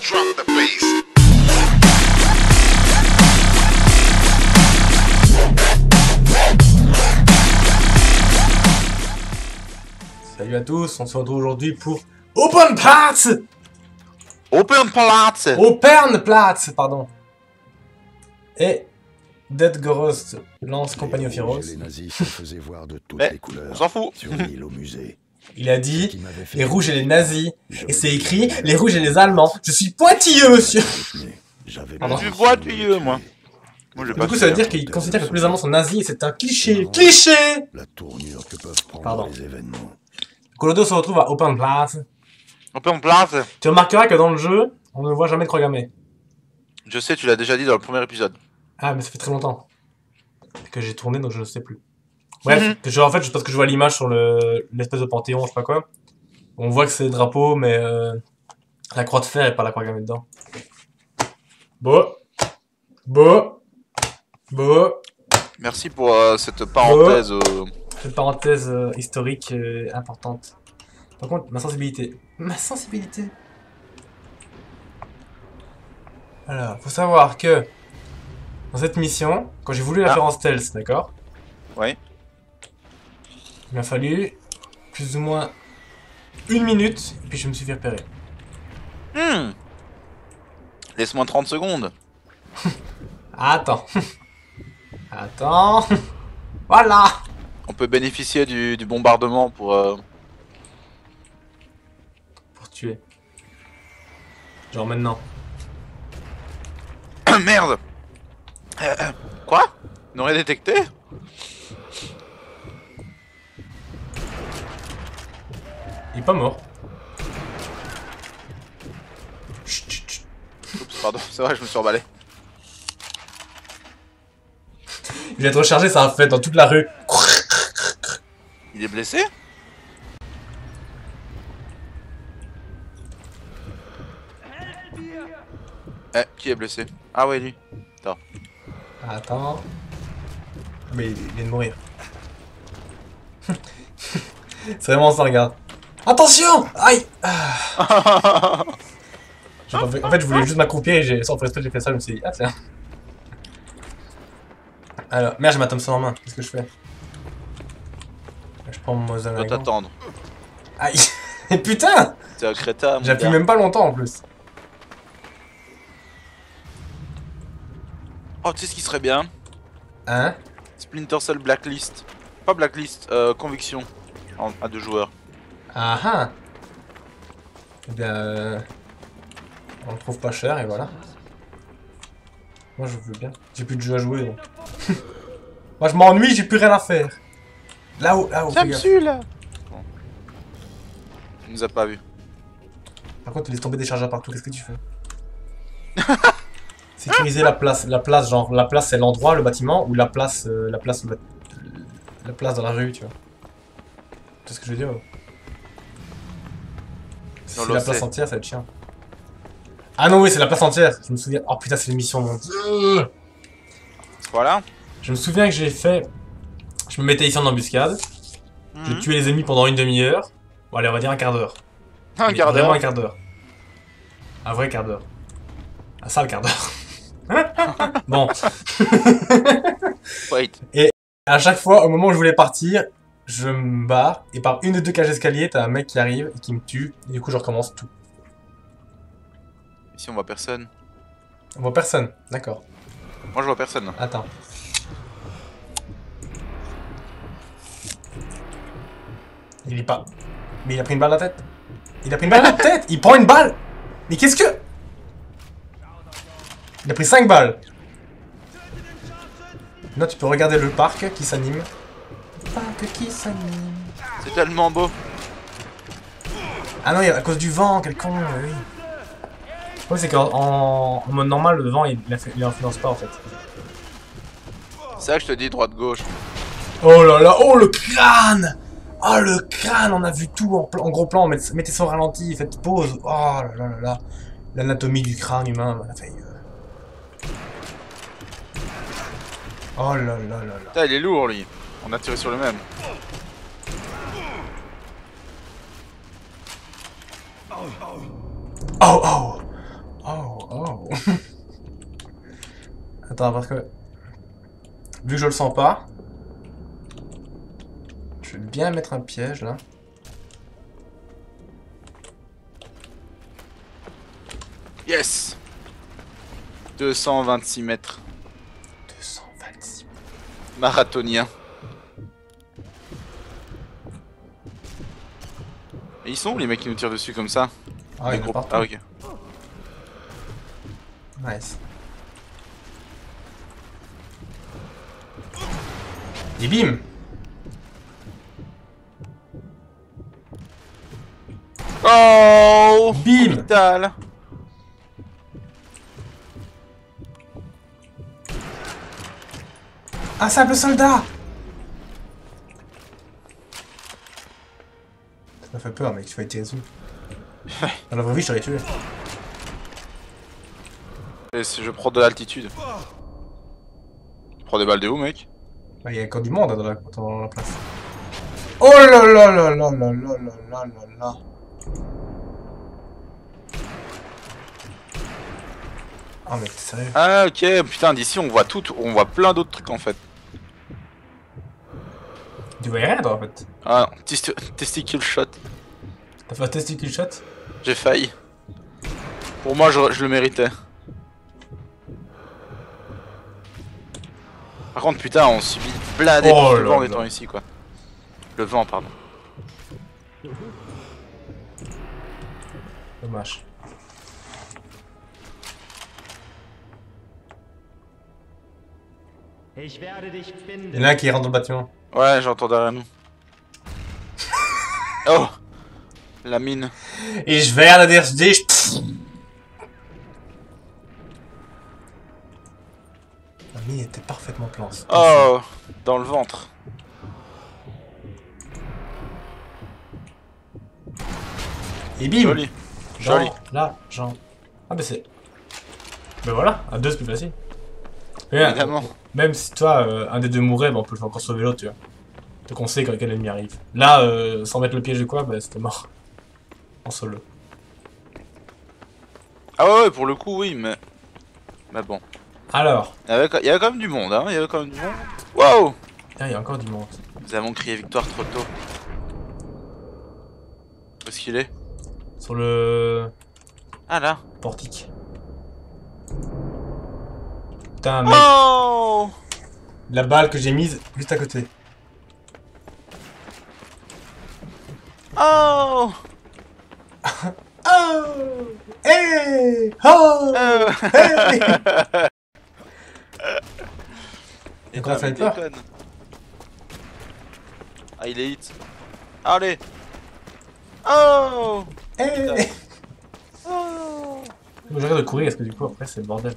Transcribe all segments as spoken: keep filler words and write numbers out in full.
drop the bass. Salut à tous, on se retrouve aujourd'hui pour Open Platz. Open Platz. Open Platz, pardon. Et Dead Ghost lance Company of Heroes. Les nazis se faisaient voir de toutes Mais, les couleurs. on s'en fout. Sur une île au musée. Il a dit les rouges et les nazis. Et c'est écrit les rouges et les allemands. Je suis pointilleux, monsieur. J'avais Pardon. Je suis pointilleux, moi. Moi, j'ai Du pas coup, fait, ça veut hein. dire qu'il considère que tous les allemands sont nazis et c'est un cliché. Cliché. La tournure que peuvent prendre Pardon. les événements. Colodo se retrouve à Open Platz. Open Platz. Tu remarqueras que dans le jeu, on ne voit jamais de croix gammée. Je sais, tu l'as déjà dit dans le premier épisode. Ah, mais ça fait très longtemps que j'ai tourné, donc je ne sais plus. Bref, Mhm. que je, en fait, je- parce que je vois l'image sur le l'espèce de panthéon, je sais pas quoi. On voit que c'est le drapeau, mais euh, la croix de fer et pas la croix gammée dedans. Beau. Beau. Beau. Merci pour euh, cette parenthèse. euh, Cette parenthèse euh, historique euh, importante. Par contre, ma sensibilité. Ma sensibilité. Alors, faut savoir que dans cette mission, quand j'ai voulu la Ah. faire en stealth, d'accord? Ouais. Il m'a fallu plus ou moins une minute, et puis je me suis fait repérer. Hmm. Laisse-moi trente secondes. Attends. Attends. Voilà. On peut bénéficier du, du bombardement pour... euh, Pour tuer. Genre maintenant. Merde. Euh, euh, Quoi? On aurait détecté? Il est pas mort. Chut, chut, chut. Oups, pardon, c'est vrai, je me suis emballé. Il vient de recharger, ça a fait dans toute la rue. Il est blessé? Eh, qui est blessé? Ah ouais, lui. Attends. Mais il il vient de mourir. C'est vraiment ça, regarde. Attention! Aïe! Ah. J'ai pas fait- En fait, je voulais juste m'accroupir et j'ai sans faire exprès, j'ai fait ça, je me suis dit, ah tiens. Alors, merde, j'ai ma Thompson en main, qu'est-ce que je fais? Je prends mon On doit Mosin. t'attendre. Aïe! Et putain! T'es un crétin, mon J'appuie gars. même pas longtemps en plus. Oh, tu sais ce qui serait bien? Hein? Splinter Cell Blacklist. Pas Blacklist, euh, Conviction. En, à deux joueurs. Ah ah! Eh bien, euh, on le trouve pas cher et voilà. Moi je veux bien. J'ai plus de jeu à jouer donc. Moi je m'ennuie, j'ai plus rien à faire. Là-haut, là-haut, fais gaffe. là! Bon. Il nous a pas vu. Par contre, tu laisses tomber des chargeurs partout, qu'est-ce que tu fais? Sécuriser la place, la place, genre, la place c'est l'endroit, le bâtiment, ou la place, euh, la place, le- la place dans la rue, tu vois. Tu sais ce que je veux dire? ouais. Si Non, c'est l'on la place sait. entière, ça va être chiant. Ah non, oui, c'est la place entière, je me souviens. Oh putain, c'est l'émission, mon dieu! Voilà. Je me souviens que j'ai fait. Je me mettais ici en embuscade, je Mhm. tuais les ennemis pendant une demi-heure. Bon, allez, on va dire un quart d'heure. Un Mais quart Vraiment d'heure. un quart d'heure. Un vrai quart d'heure. Un sale quart d'heure. Bon. Wait. À chaque fois, au moment où je voulais partir, je me barre, et par une ou deux cages d'escalier, t'as un mec qui arrive et qui me tue, et du coup je recommence tout. Ici, on voit personne. On voit personne, d'accord. Moi, je vois personne. Attends. Il est pas... Mais il a pris une balle à la tête. Il a pris une balle à la tête. Il prend une balle. Mais qu'est-ce que... Il a pris cinq balles. Là, tu peux regarder le parc qui s'anime. Le parc qui s'anime. C'est tellement beau. Ah non, il y a- à cause du vent, quel con, oui. Le problème, c'est qu'en en, en mode normal, le vent, il, il, affa- il influence pas, en fait. C'est ça que je te dis, droite-gauche. Oh là là, oh le crâne! Oh le crâne, on a vu tout en, plan- en gros plan, mettez, mettez ça au ralenti, faites pause. Oh là là là là. L'anatomie du crâne humain, on a fait... euh. Oh là là là là. Putain, il est lourd, lui. On a tiré sur le même. Oh oh! Attends, parce que... Vu que je le sens pas... Je vais bien mettre un piège, là. Yes. deux cent vingt-six mètres. deux cent vingt-six. Marathonien. Et ils sont où les mecs qui nous tirent dessus comme ça? Ah, Les il est gros- partout. Ah ok. Nice. Et bim! Oh Bim! Vital. Un simple soldat! Ça m'a fait peur, mec, tu vas tirer dessus. Dans la vraie vie, je t'aurais tué. Et si je prends de l'altitude. Je prends des balles de où, mec? Bah, il y a encore du monde hein, dans, la, dans la place. Oh là là là là là là là là là là. Oh mec, t'es sérieux? Ah ok, putain, d'ici on voit tout, on voit plein d'autres trucs en fait. Tu voyais rien toi en fait. Ah, test testicle shot. T'as fait un testicule shot? J'ai failli. Pour moi, je, je le méritais. Par contre, putain, on subit blindé Oh plus de là vent en là. étant ici, quoi. Le vent, pardon. Dommage. Ich werde dich finden. Il y en a un qui rentre dans le bâtiment. Ouais, j'entends derrière nous. Oh, la mine. Et je vais à la dich. La mine était parfaitement planche. Oh, dans le ventre. Et bim! Joli. Joli. Là, Jean. Ah bah c'est... Bah voilà, à deux c'est plus facile. Mais, Évidemment. même si toi, euh, un des deux mourait, bah, on peut le faire encore sauver l'autre, tu vois. Donc on sait quand quel ennemi arrive. Là, euh, sans mettre le piège de quoi, bah c'était mort. En solo. Ah ouais, ouais, pour le coup, oui, mais... Mais bon. Alors, Il y avait, il y avait quand même du monde, hein. Il y avait quand même du monde. Wow! il y a encore du monde. Nous avons crié victoire trop tôt. Où est-ce qu'il est? Sur le Ah là. portique. Putain, mec, Oh! la balle que j'ai mise juste à côté. Oh! Oh! Hey! Oh! Euh... Hey! Et Comment ça mais fait peur? déconne. Ah, il est hit. Allez! Oh! Hey! Oh! J'arrête de courir parce que du coup après c'est le bordel.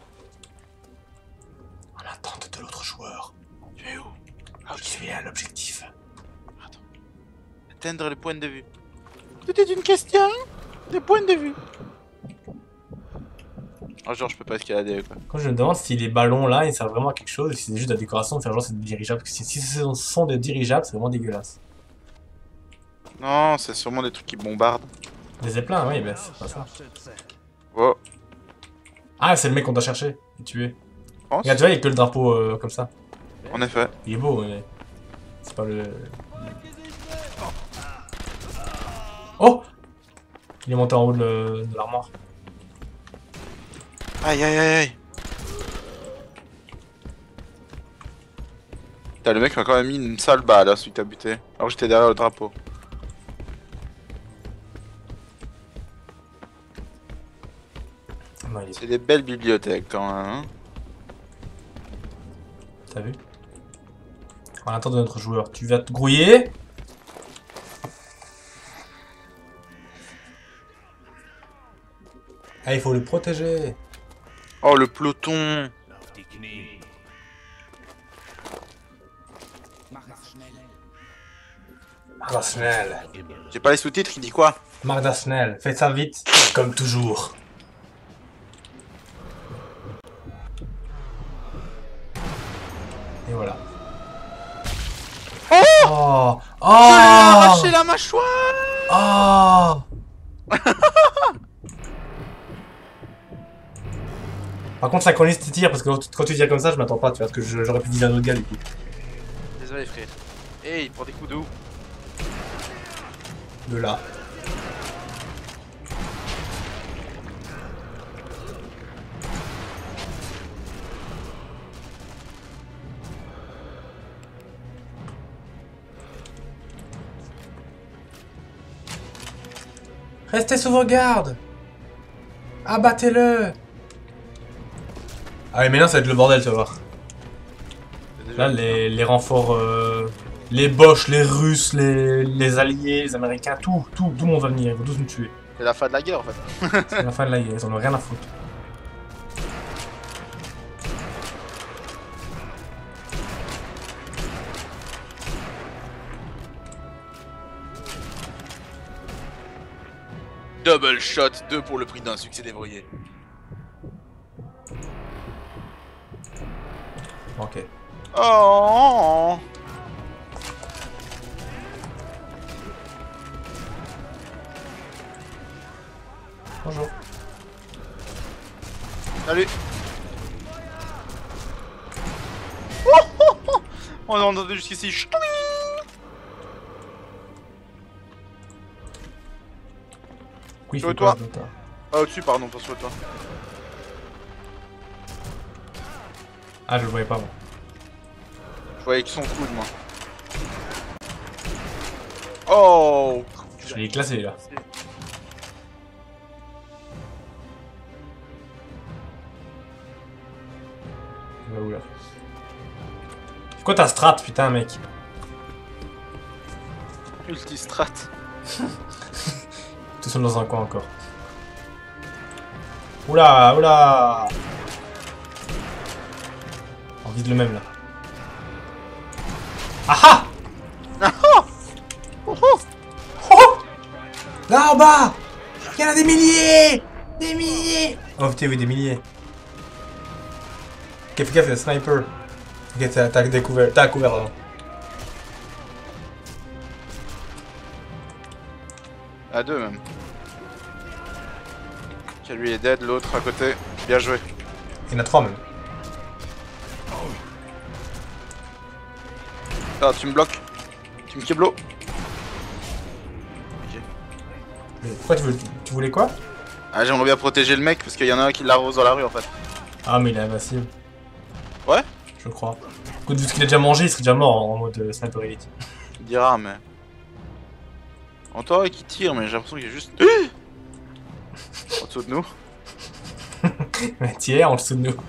En attente de l'autre joueur. Tu es où? Je suis à l'objectif. Atteindre les points de vue. C'était une question de points de vue. Ah, genre, je peux pas escalader quoi. Quand je me demande si les ballons là ils servent vraiment à quelque chose ou si c'est juste la décoration de faire genre c'est des dirigeables. Parce que si, si ce sont des dirigeables, c'est vraiment dégueulasse. Non, c'est sûrement des trucs qui bombardent. Des zeppelins, oui, ben c'est pas ça. Oh, Ah, c'est le mec qu'on doit chercher et tuer. je pense. Regarde, tu vois, il y a que le drapeau euh, comme ça. En effet. Il est beau, mais c'est pas le. Oh! Il est monté en haut de le- de l'armoire. Aïe aïe aïe aïe. Putain, le mec m'a quand même mis une sale balle là, celui que t'as buté. Alors que j'étais derrière le drapeau. Non, il est... C'est des belles bibliothèques quand même. Hein. T'as vu? En attendant de notre joueur, tu vas te grouiller? Ah, il faut le protéger. Oh, le peloton. Marc Darchnell. J'ai pas les sous-titres, il dit quoi? Marc Darchnell, fais ça vite, comme toujours. Et voilà. Oh! Oh! Je lui ai Oh! arraché la mâchoire! Oh! Par contre, synchronise tes tirs, parce que quand tu tires comme ça, je m'attends pas, tu vois, parce que j'aurais pu viser un autre gars du coup. Désolé frère. Hey, il prend des coups d'eau. De là. Restez sous vos gardes. Abattez-le. Allez, maintenant ça va être le bordel, tu vas voir. Là, les, les renforts, euh, les Boches, les Russes, les, les Alliés, les Américains, tout, tout, tout le monde va venir, ils vont tous nous tuer. C'est la fin de la guerre en fait. C'est la fin de la guerre, ils en ont rien à foutre. Double shot, deux pour le prix d'un succès dévoyé. Ok. Oh. Bonjour. Salut. Oh, oh, oh. On a entendu jusqu'ici. Ch'touing. Oui, Sur faut toi. pas, je dois pas. Ah, au-dessus, pardon, pas sur toi. Ah, je le voyais pas, moi. Je voyais que son coude, moi. Oh. Je l'ai classé, là. Il va où, là? C'est quoi ta strat, putain, mec? Multistrat. Tout seul dans un coin encore. Oula, oula! On vise le même là. Ah ah! Ah oh. Oh oh. Oh! Là en bas! Il y en a des milliers! Des milliers! Oh putain, oui, des milliers. Ok, fais gaffe, il y a un sniper. Ok, t'as t'as découvert. T'as couvert, pardon. À deux même. Ok, lui est dead, l'autre à côté. Bien joué. Il y en a trois même. Ah, tu me bloques. Tu me keblo. Ok. Mais pourquoi tu, veux, tu voulais quoi? Ah, j'aimerais bien protéger le mec parce qu'il y en a un qui l'arrose dans la rue en fait. Ah, mais il est invincible. Ouais? Je crois. Écoute, vu ce qu'il a déjà mangé, il serait déjà mort en, en mode euh, sniper elite. Tu diras, mais. On t'aurait qui tire, mais j'ai l'impression qu'il est juste. En dessous de nous. Mais tiens, en dessous de nous.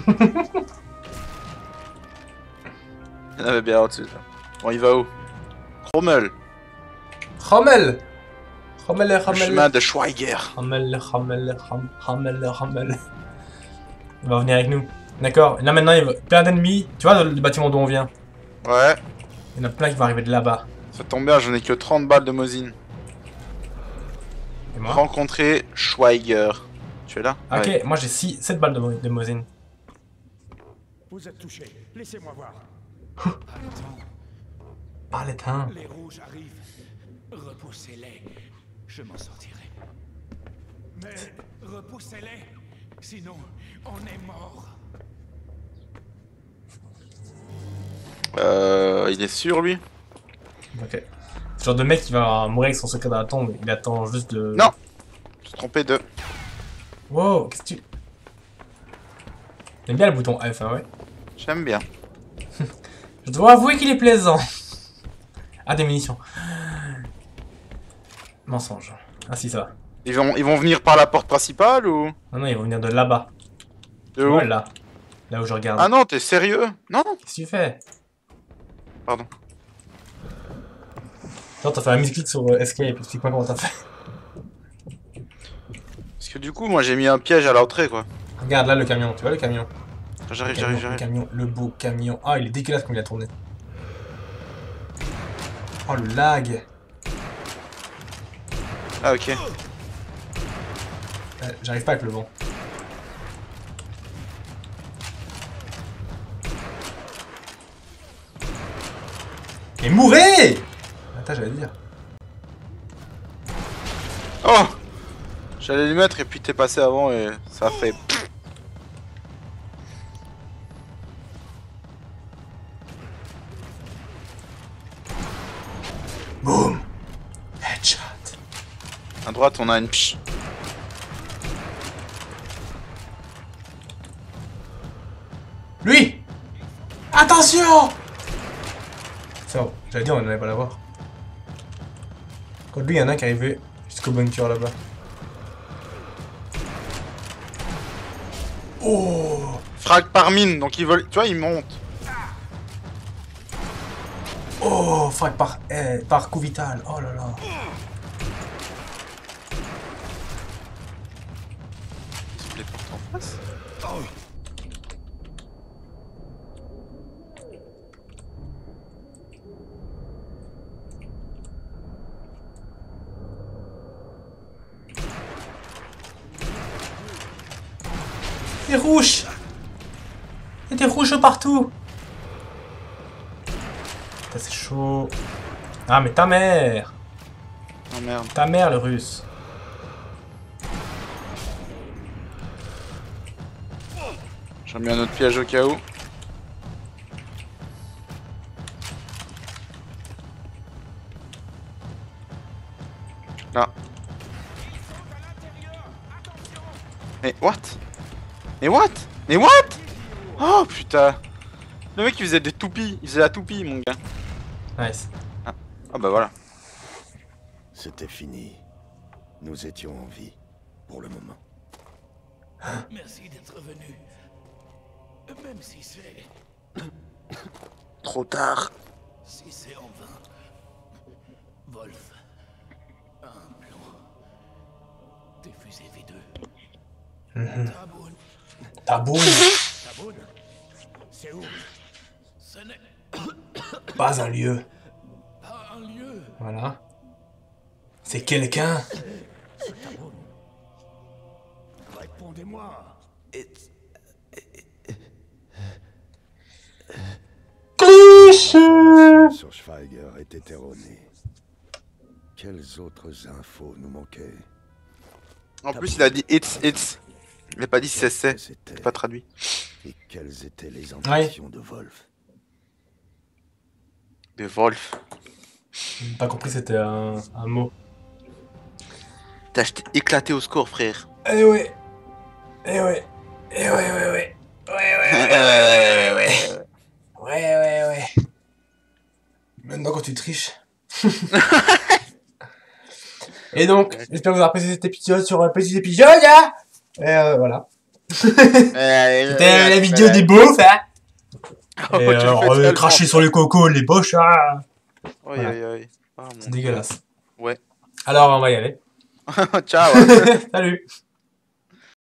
Il y en avait bien en dessus. Là. Bon, il va où? Rommel. Rommel! Rommel, Le Rommel. chemin de Schweiger. Rommel, Rommel, Rom- Rommel, Rommel. Il va venir avec nous. D'accord. Là maintenant, il y a plein d'ennemis. Tu vois, le, le bâtiment d'où on vient? Ouais. Il y en a plein qui vont arriver de là-bas. Ça tombe bien, j'en ai que trente balles de Mosin. Et moi? Rencontrer Schweiger. Tu es là? Ok, Ouais. moi j'ai six, sept balles de, mo- de Mosin. Vous êtes touché. Laissez-moi voir. Ah, les temps. Les rouges arrivent. Repoussez-les. Je m'en sortirai. Mais repoussez-les. Sinon, on est mort. Euh. Il est sûr, lui? Ok. C'est le genre de mec qui va mourir avec son secret dans la tombe. Il attend juste de... Non! Je suis trompé de. Wow, qu'est-ce que tu... J'aime bien le bouton F, hein, ouais. J'aime bien. Je dois avouer qu'il est plaisant. Ah, des munitions. Mensonge. Ah si, ça va. Ils vont, ils vont venir par la porte principale ou? Non, non, ils vont venir de là-bas. De Tu où? vois, là. Là où je regarde. Ah non, t'es sérieux? Non? Qu'est-ce que tu fais? Pardon. Non, t'as fait un misclick sur euh, Escape. Explique-moi comment t'as fait. Parce que du coup, moi j'ai mis un piège à l'entrée quoi. Regarde là le camion, tu vois le camion? J'arrive, Le j'arrive, camion, le j'arrive. camion, le beau camion. Ah, il est dégueulasse comme il a tourné. Oh, le lag. Ah ok. Euh, J'arrive pas avec le vent. Et mourrez! Attends, j'allais dire. Oh! J'allais lui mettre et puis t'es passé avant et ça a fait. À droite, on a une pche. Lui! Attention! C'est bon, j'allais dire on n'allait pas l'avoir. Quand lui, il y en a un qui est arrivé jusqu'au bunker là-bas. Oh! Frag par mine, donc ils veulent. Tu vois, ils montent. Oh! Frag par, eh, par coup vital. Oh là là. Les portes en face. Des rouges! Il y a des rouges partout! Putain, c'est chaud. Ah, mais ta mère! Oh merde. Ta mère, le russe! J'ai mis un autre piège au cas où. Là. Mais what? Mais what? Mais what? Oh putain. Le mec il faisait des toupies. Il faisait la toupie mon gars. Nice. Ah, ah bah voilà. C'était fini. Nous étions en vie, pour le moment. Merci d'être venu. Même si c'est... Trop tard. Si c'est en vain. Wolf. Un plan. Des fusées V deux. Mm-hmm. Taboun. Taboun! Taboun. C'est où? Ce n'est Pas un lieu. pas un lieu. Voilà. C'est quelqu'un. Ce Taboun. Répondez-moi. Sur Schweiger était erroné. Quelles autres infos nous manquaient? En plus il a dit it's it's. Il a pas dit c'est c'est. C'était C'est pas traduit. et quelles étaient les intentions de Wolf? De Wolf. J'ai pas compris, c'était un, un mot. T'as acheté éclaté au score frère. Eh ouais. Eh ouais. Eh ouais, ouais, ouais. Ouais, ouais, ouais, ouais, ouais, ouais. ouais, ouais, ouais. Maintenant quand tu triches. Et donc, j'espère que vous avez apprécié cet épisode sur un petit épisode, hein. Et euh, voilà. C'était la vidéo des beaufs, hein. Oh, Et tu le alors, fais euh, tellement. cracher sur les cocos, les boches, hein. Oi, Voilà. oi, oi. Oh, mon C'est dégueulasse. Ouais. Alors, on va y aller. Ciao. Salut.